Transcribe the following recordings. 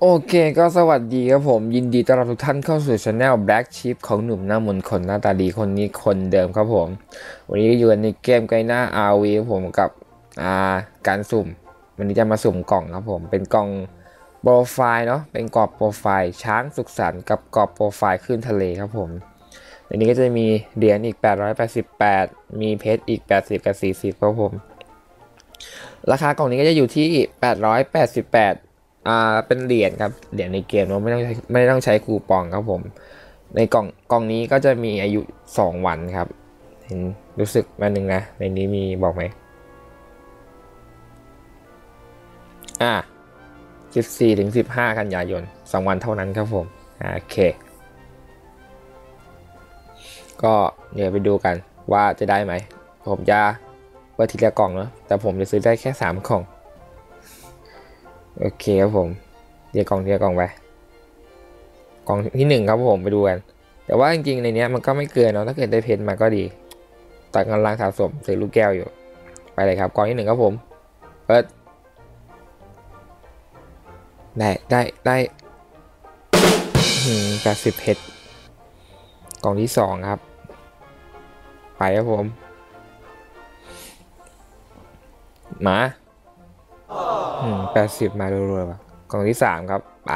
โอเคก็สวัสดีครับผมยินดีต้อนรับทุกท่านเข้าสู่ Channel Black Sheep ของหนุ่มหน้ามนต์คนหน้าตาดีคนนี้คนเดิมครับผมวันนี้อยู่ในเกมไกหน้า RV ครับผมกับการสุ่มวันนี้จะมาสุ่มกล่องครับผมเป็นกล่องโปรไฟล์เนาะเป็นกรอบโปรไฟล์ช้างสุขสันต์กับกรอบโปรไฟล์ขึ้นทะเลครับผมในนี้ก็จะมีเหรียญอีก888มีเพชรอีก80กับ40ครับผมราคากล่องนี้ก็จะอยู่ที่888เป็นเหรียญครับเหรียญในเกมเนาะไม่ต้องใช้คูปองครับผมในกล่องนี้ก็จะมีอายุ2วันครับเห็นรู้สึกมาหนึ่งนะในนี้มีบอกไหม14ถึง15กันยายน2วันเท่านั้นครับผมโอเคก็เดี๋ยวไปดูกันว่าจะได้ไหมผมจะเปิดทีละกล่องเนาะแต่ผมจะซื้อได้แค่3กล่องโอเคครับผมเดี๋ยวกล่องไปกล่องที่1ครับผมไปดูกันแต่ว่าจริงๆในนี้มันก็ไม่เกินเนาะถ้าเกิดได้เพชรมาก็ดีตัดกำลังสะสมซื้อลูกแก้วอยู่ไปเลยครับกล่องที่1ครับผมเปิดได้80เพชรกล่องที่2ครับไปครับผมมา80มารัวๆว่ะกล่องที่3ครับไป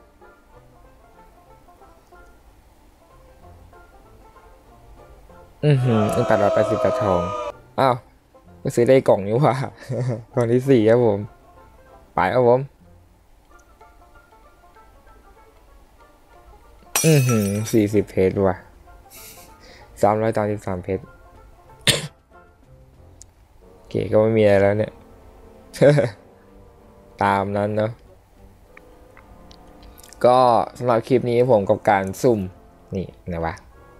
880ตะทองอ้าวก็ซื้อได้กล่องนี้ว่ะ กล่องที่4ครับผมไปครับผม40เพชรว่ะ333เพชรโอเคก็ไม่มีอะไรแล้วเนี่ย ตามนั้นเนาะก็สำหรับคลิปนี้ผมกับการสุ่มนี่นะวะ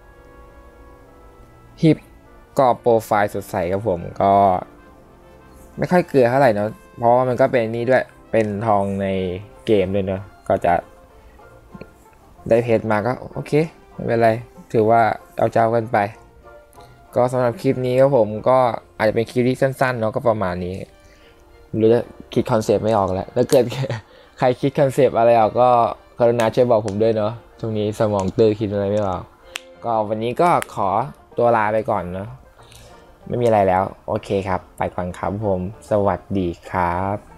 ฮิปก็โปรไฟล์สดใสครับผมก็ไม่ค่อยเกลือเท่าไหร่เนาะเพราะว่ามันก็เป็นนี่ด้วยเป็นทองในเกมด้วยเนาะก็จะได้เพชรมาก็โอเคไม่เป็นไรถือว่าเอาเจ้ากันไปก็สำหรับคลิปนี้ครับผมก็อาจจะเป็นคลิปที่สั้นๆเนาะก็ประมาณนี้หรือจะคิดคอนเซปต์ไม่ออกแล้วถ้าเกิดใครคิดคอนเซปต์อะไรออกก็กรุณาช่วยบอกผมด้วยเนาะช่วงนี้สมองตื้อคิดอะไรไม่ออกก็วันนี้ก็ขอตัวลาไปก่อนเนาะไม่มีอะไรแล้วโอเคครับไปก่อนครับผมสวัสดีครับ